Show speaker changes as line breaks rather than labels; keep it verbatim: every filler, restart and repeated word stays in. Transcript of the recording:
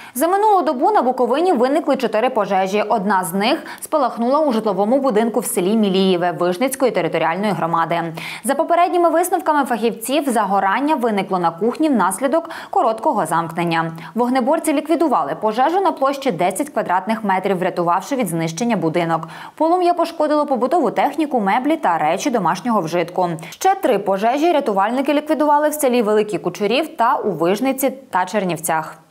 За минулу добу на Буковині виникли чотири пожежі. Одна з них спалахнула у житловому будинку в селі Мілієве Вишницької територіальної громади. За попередніми висновками фахівців, загорання виникло на кухні внаслідок короткого замкнення. Вогнеборці ліквідували пожежу на площі десять квадратних метрів, врятувавши від знищення будинок. Полум'я пошкодило побутову техніку, меблі та речі домашнього вжитку. Ще три пожежі рятувальники ліквідували в селі Великі Кучурів та у Вижниці та Чернівцях.